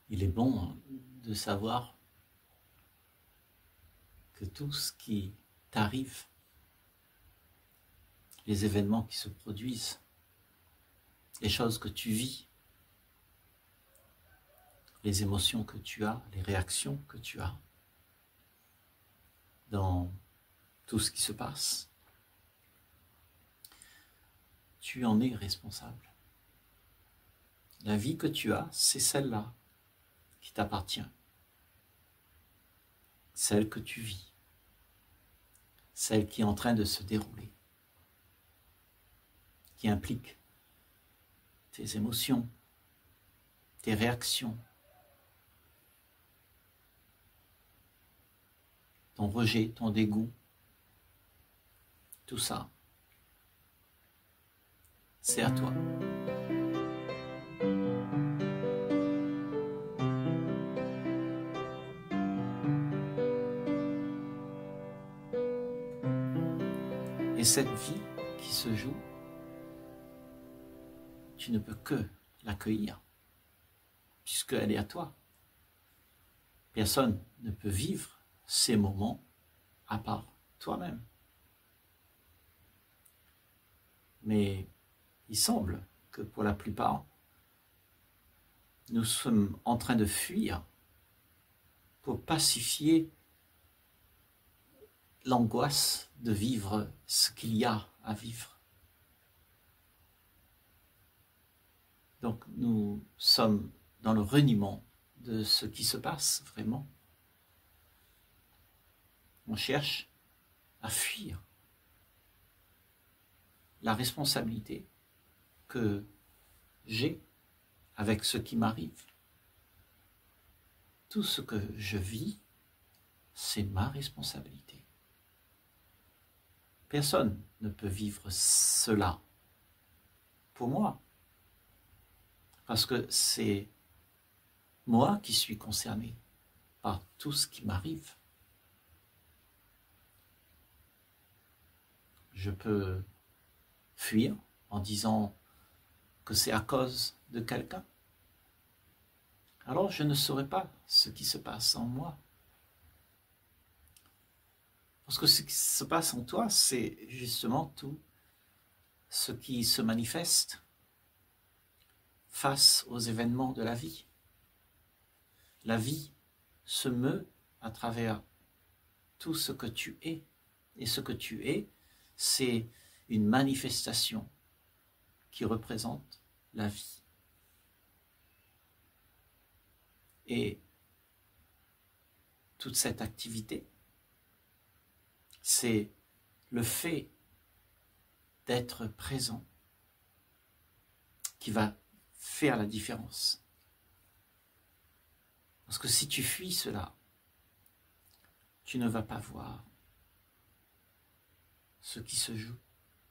Il est bon de savoir que tout ce qui t'arrive, les événements qui se produisent, les choses que tu vis, les émotions que tu as, les réactions que tu as dans tout ce qui se passe, tu en es responsable. La vie que tu as, c'est celle-là qui t'appartient, celle que tu vis, celle qui est en train de se dérouler, qui implique tes émotions, tes réactions, ton rejet, ton dégoût, tout ça, c'est à toi. Et cette vie qui se joue, tu ne peux que l'accueillir, puisqu'elle est à toi. Personne ne peut vivre ces moments à part toi-même. Mais il semble que pour la plupart, nous sommes en train de fuir pour pacifier l'angoisse de vivre ce qu'il y a à vivre. Donc nous sommes dans le reniement de ce qui se passe vraiment. On cherche à fuir la responsabilité que j'ai avec ce qui m'arrive. Tout ce que je vis, c'est ma responsabilité. Personne ne peut vivre cela pour moi, parce que c'est moi qui suis concerné par tout ce qui m'arrive. Je peux fuir en disant que c'est à cause de quelqu'un. Alors je ne saurais pas ce qui se passe en moi. Parce que ce qui se passe en toi, c'est justement tout ce qui se manifeste face aux événements de la vie. La vie se meut à travers tout ce que tu es. Et ce que tu es, c'est une manifestation qui représente la vie. Et toute cette activité, c'est le fait d'être présent qui va faire la différence. Parce que si tu fuis cela, tu ne vas pas voir ce qui se joue.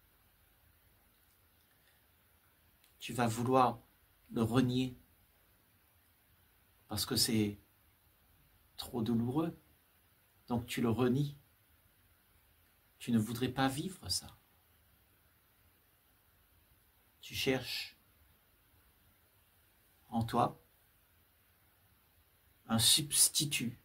Tu vas vouloir le renier parce que c'est trop douloureux. Donc tu le renies. Tu ne voudrais pas vivre ça. Tu cherches en toi un substitut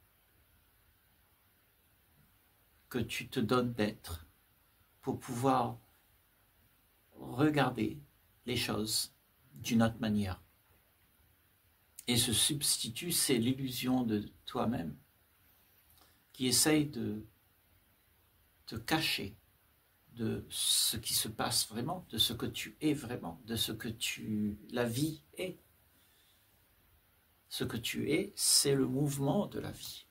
que tu te donnes d'être pour pouvoir regarder les choses d'une autre manière. Et ce substitut, c'est l'illusion de toi-même qui essaye de te cacher de ce qui se passe vraiment, de ce que tu es vraiment, de ce que la vie est. Ce que tu es, c'est le mouvement de la vie.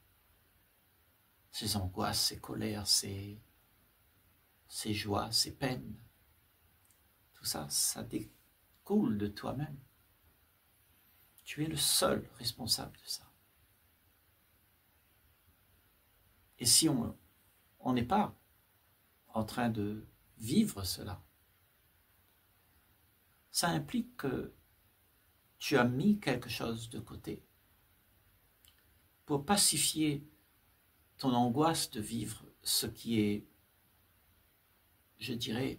Ces angoisses, ces colères, ces joies, ces peines, tout ça, ça découle de toi-même. Tu es le seul responsable de ça. Et si on n'est pas en train de vivre cela, ça implique que tu as mis quelque chose de côté pour pacifier ton angoisse de vivre ce qui est, je dirais,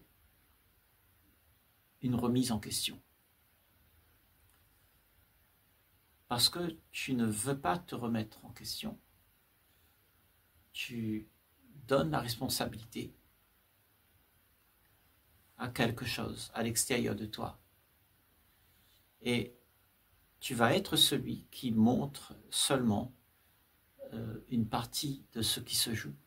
une remise en question. parce que tu ne veux pas te remettre en question. Tu donnes la responsabilité à quelque chose à l'extérieur de toi. Et tu vas être celui qui montre seulement une partie de ce qui se joue.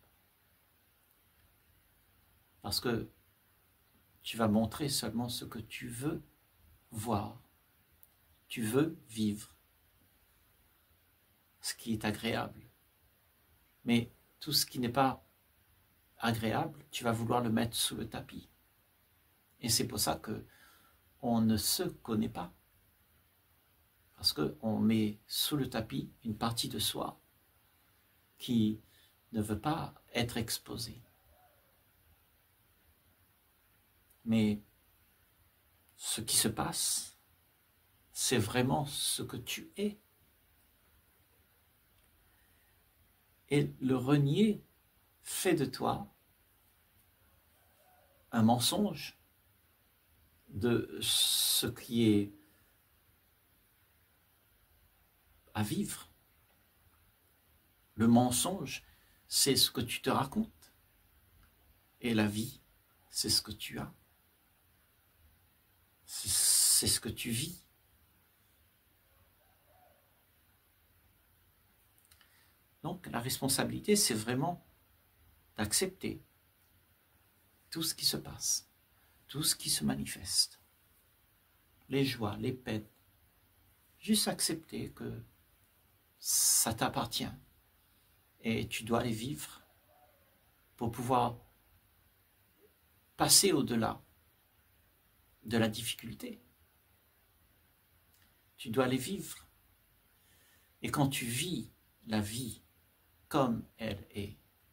Parce que tu vas montrer seulement ce que tu veux voir. Tu veux vivre ce qui est agréable. Mais tout ce qui n'est pas agréable, tu vas vouloir le mettre sous le tapis. Et c'est pour ça que on ne se connaît pas. Parce qu'on met sous le tapis une partie de soi qui ne veut pas être exposée. Mais ce qui se passe, c'est vraiment ce que tu es. Et le renier fait de toi un mensonge de ce qui est à vivre. Le mensonge, c'est ce que tu te racontes. Et la vie, c'est ce que tu as. C'est ce que tu vis. Donc la responsabilité, c'est vraiment d'accepter tout ce qui se passe, tout ce qui se manifeste, les joies, les peines. Juste accepter que ça t'appartient et tu dois les vivre pour pouvoir passer au-delà de la difficulté. Tu dois les vivre. Et quand tu vis la vie comme elle est,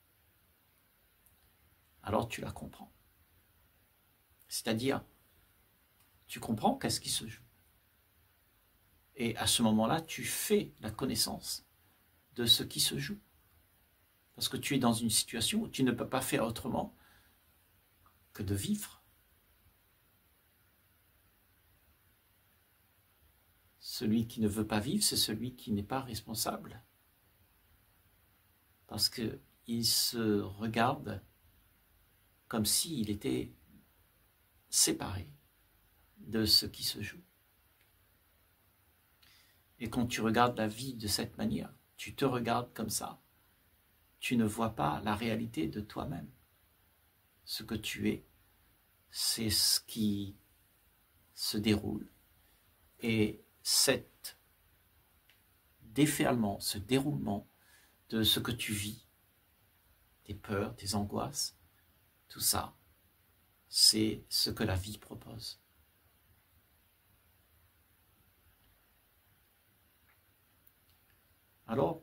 alors tu la comprends. C'est-à-dire, tu comprends qu'est-ce qui se joue. Et à ce moment-là, tu fais la connaissance de ce qui se joue. Parce que tu es dans une situation où tu ne peux pas faire autrement que de vivre. Celui qui ne veut pas vivre, c'est celui qui n'est pas responsable. Parce qu'il se regarde comme s'il était séparé de ce qui se joue. Et quand tu regardes la vie de cette manière, tu te regardes comme ça, tu ne vois pas la réalité de toi-même. Ce que tu es, c'est ce qui se déroule. Et cet déferlement, ce déroulement de ce que tu vis, tes peurs, tes angoisses, tout ça, c'est ce que la vie propose. Alors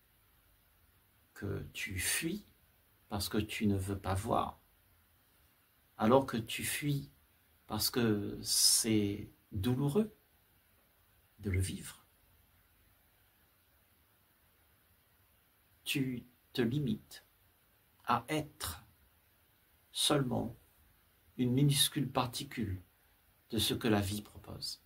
que tu fuis parce que tu ne veux pas voir, alors que tu fuis parce que c'est douloureux de le vivre, tu te limites à être seulement une minuscule particule de ce que la vie propose.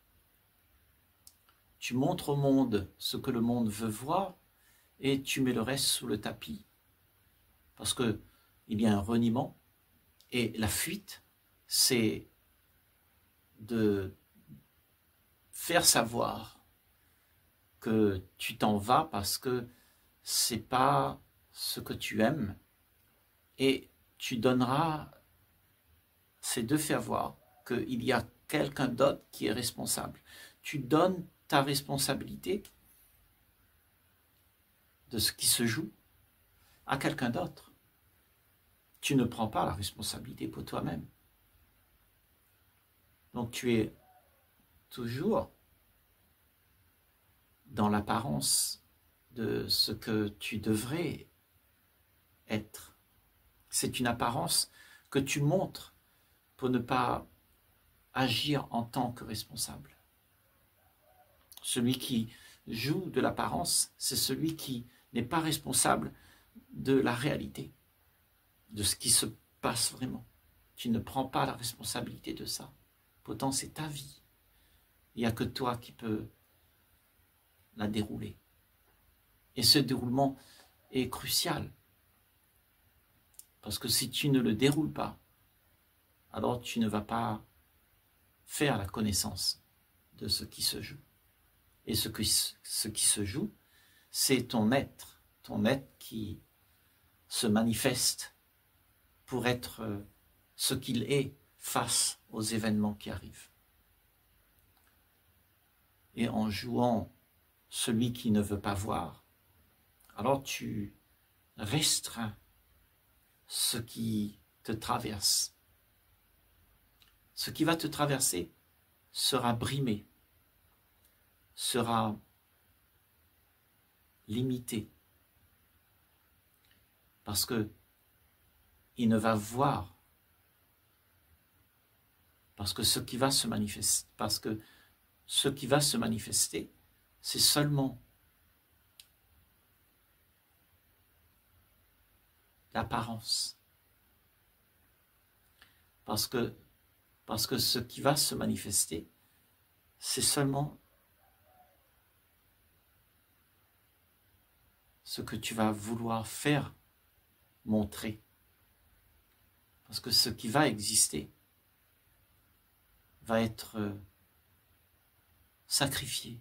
Tu montres au monde ce que le monde veut voir et tu mets le reste sous le tapis. Parce qu'il y a un reniement et la fuite, c'est de faire savoir que tu t'en vas parce que c'est pas ce que tu aimes et tu donneras, c'est de faire voir qu'il y a quelqu'un d'autre qui est responsable. Tu donnes ta responsabilité de ce qui se joue à quelqu'un d'autre. Tu ne prends pas la responsabilité pour toi-même. Donc tu es toujours dans l'apparence de ce que tu devrais être. C'est une apparence que tu montres pour ne pas agir en tant que responsable. Celui qui joue de l'apparence, c'est celui qui n'est pas responsable de la réalité, de ce qui se passe vraiment. Tu ne prends pas la responsabilité de ça. Pourtant, c'est ta vie. Il n'y a que toi qui peux la dérouler. Et ce déroulement est crucial. Parce que si tu ne le déroules pas, alors tu ne vas pas faire la connaissance de ce qui se joue. Et ce qui se joue, c'est ton être qui se manifeste pour être ce qu'il est face aux événements qui arrivent. Et en jouant celui qui ne veut pas voir, alors tu restreins ce qui te traverse. Ce qui va te traverser sera brimé, sera limité, parce que il ne va voir, parce que ce qui va se manifester, c'est seulement l'apparence. Parce que ce qui va se manifester, c'est seulement ce que tu vas vouloir faire montrer. Parce que ce qui va exister va être sacrifié.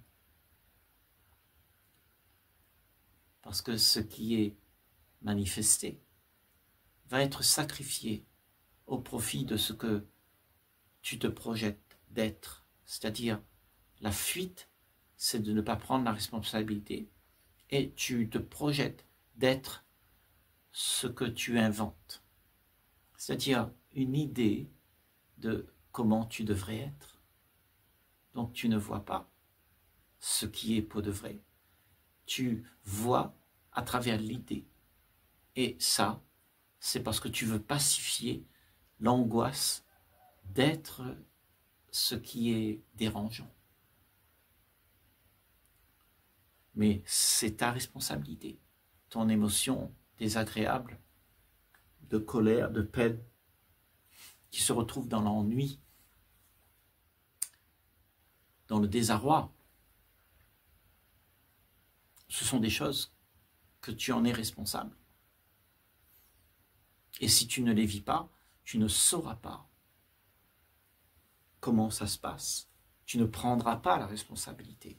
Parce que ce qui est manifesté va être sacrifié au profit de ce que tu te projettes d'être. C'est-à-dire, la fuite, c'est de ne pas prendre la responsabilité et tu te projettes d'être ce que tu inventes. C'est-à-dire une idée de comment tu devrais être. Donc tu ne vois pas ce qui est pour de vrai. Tu vois à travers l'idée. Et ça, c'est parce que tu veux pacifier l'angoisse d'être ce qui est dérangeant. Mais c'est ta responsabilité. Ton émotion désagréable, de colère, de peine, qui se retrouve dans l'ennui, dans le désarroi, ce sont des choses que tu en es responsable. Et si tu ne les vis pas, tu ne sauras pas comment ça se passe. Tu ne prendras pas la responsabilité.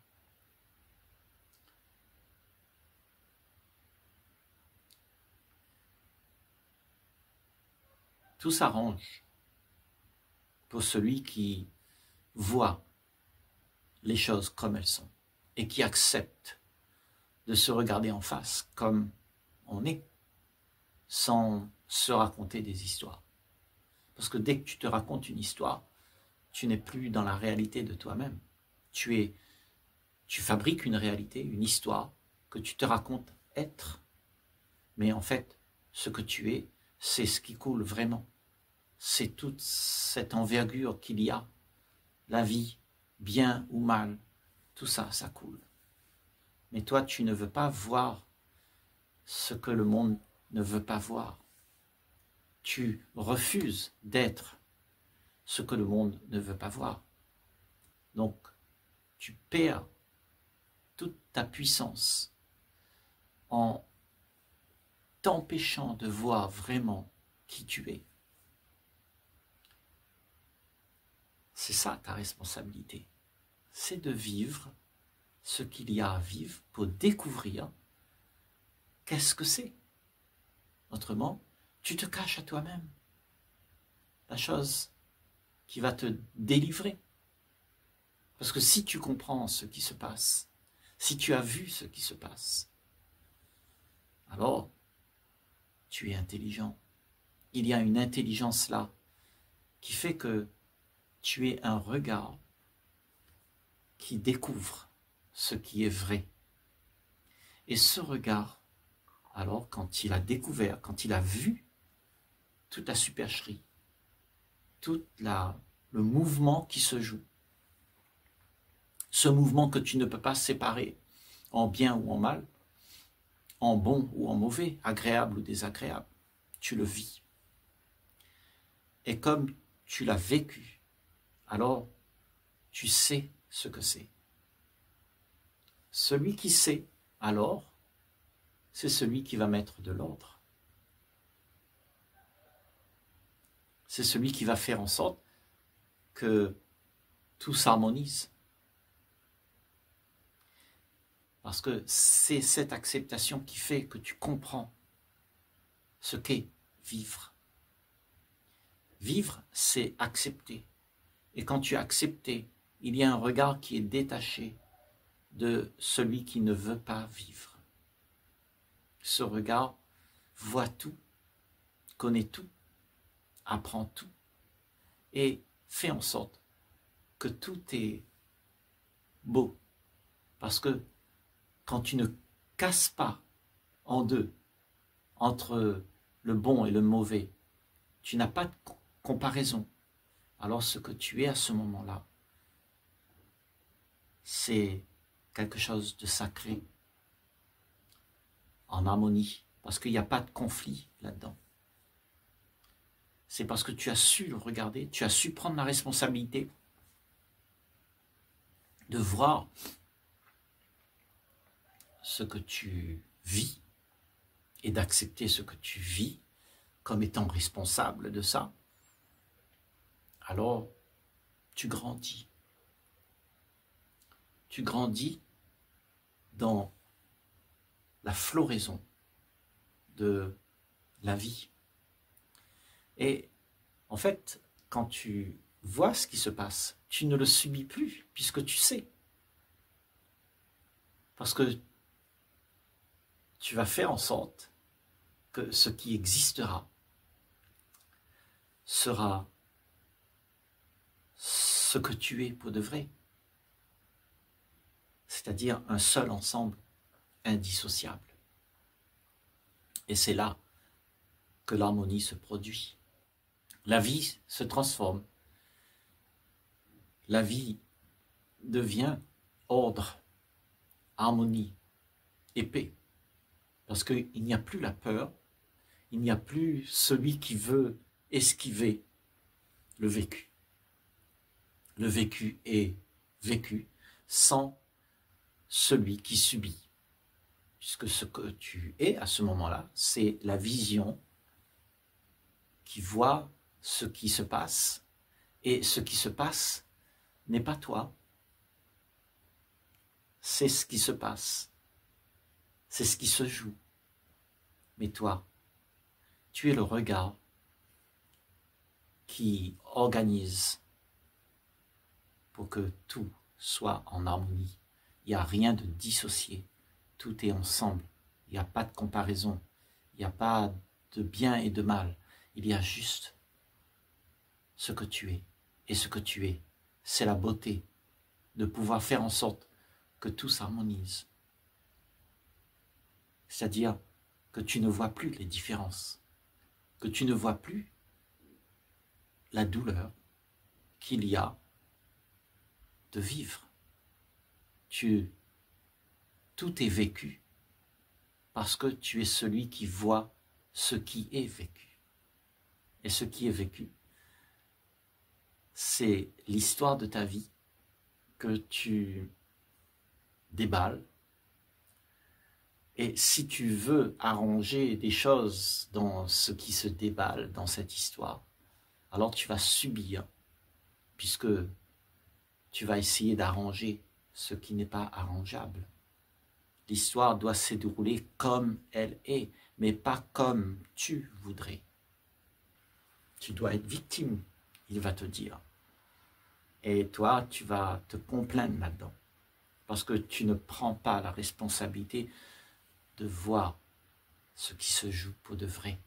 Tout s'arrange pour celui qui voit les choses comme elles sont et qui accepte de se regarder en face comme on est, sans se raconter des histoires. Parce que dès que tu te racontes une histoire, tu n'es plus dans la réalité de toi-même. Tu fabriques une réalité, une histoire que tu te racontes être. Mais en fait, ce que tu es, c'est ce qui coule vraiment. C'est toute cette envergure qu'il y a. La vie, bien ou mal, tout ça, ça coule. Mais toi, tu ne veux pas voir ce que le monde ne veut pas voir. Tu refuses d'être ce que le monde ne veut pas voir. Donc, tu perds toute ta puissance en t'empêchant de voir vraiment qui tu es. C'est ça ta responsabilité. C'est de vivre ce qu'il y a à vivre pour découvrir qu'est-ce que c'est. Autrement, tu te caches à toi-même. La chose qui va te délivrer. Parce que si tu comprends ce qui se passe, si tu as vu ce qui se passe, alors tu es intelligent. Il y a une intelligence là qui fait que tu es un regard qui découvre ce qui est vrai. Et ce regard, alors quand il a découvert, quand il a vu toute la supercherie, tout le mouvement qui se joue, ce mouvement que tu ne peux pas séparer en bien ou en mal, en bon ou en mauvais, agréable ou désagréable, tu le vis. Et comme tu l'as vécu, alors tu sais ce que c'est. celui qui sait, alors, c'est celui qui va mettre de l'ordre. C'est celui qui va faire en sorte que tout s'harmonise. Parce que c'est cette acceptation qui fait que tu comprends ce qu'est vivre. Vivre, c'est accepter. Et quand tu as accepté, il y a un regard qui est détaché de celui qui ne veut pas vivre. Ce regard voit tout, connaît tout, apprend tout et fait en sorte que tout est beau. Parce que quand tu ne casses pas en deux entre le bon et le mauvais, tu n'as pas de comparaison. Alors ce que tu es à ce moment-là, c'est quelque chose de sacré, en harmonie, parce qu'il n'y a pas de conflit là-dedans. C'est parce que tu as su le regarder, tu as su prendre la responsabilité de voir ce que tu vis et d'accepter ce que tu vis comme étant responsable de ça. Alors, tu grandis. Tu grandis dans la floraison de la vie. Et en fait, quand tu vois ce qui se passe, tu ne le subis plus, puisque tu sais. Parce que tu vas faire en sorte que ce qui existera sera ce que tu es pour de vrai. C'est-à-dire un seul ensemble indissociable. Et c'est là que l'harmonie se produit. La vie se transforme. La vie devient ordre, harmonie et paix. Parce qu'il n'y a plus la peur, il n'y a plus celui qui veut esquiver le vécu. Le vécu est vécu sans celui qui subit. Puisque ce que tu es à ce moment-là, c'est la vision qui voit ce qui se passe. Et ce qui se passe n'est pas toi. C'est ce qui se passe. C'est ce qui se joue. Mais toi, tu es le regard qui organise pour que tout soit en harmonie. Il n'y a rien de dissocié. Tout est ensemble. Il n'y a pas de comparaison. Il n'y a pas de bien et de mal. Il y a juste ce que tu es. Et ce que tu es, c'est la beauté de pouvoir faire en sorte que tout s'harmonise. C'est-à-dire que tu ne vois plus les différences, que tu ne vois plus la douleur qu'il y a de vivre. Tout est vécu parce que tu es celui qui voit ce qui est vécu. Et ce qui est vécu, c'est l'histoire de ta vie que tu déballes. Et si tu veux arranger des choses dans ce qui se déballe dans cette histoire, alors tu vas subir, puisque tu vas essayer d'arranger ce qui n'est pas arrangeable. L'histoire doit se dérouler comme elle est, mais pas comme tu voudrais. Tu dois être victime, il va te dire. Et toi, tu vas te complaindre là-dedans, parce que tu ne prends pas la responsabilité de voir ce qui se joue pour de vrai.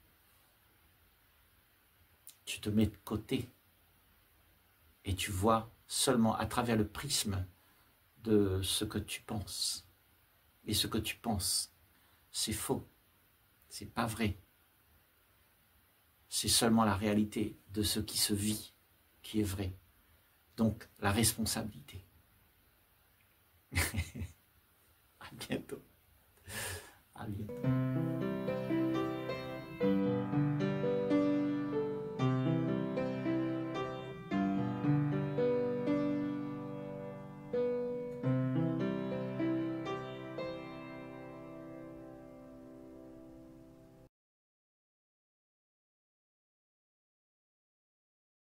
Tu te mets de côté et tu vois seulement à travers le prisme de ce que tu penses. Et ce que tu penses, c'est faux, c'est pas vrai. C'est seulement la réalité de ce qui se vit qui est vrai. Donc, la responsabilité. À bientôt. À bientôt.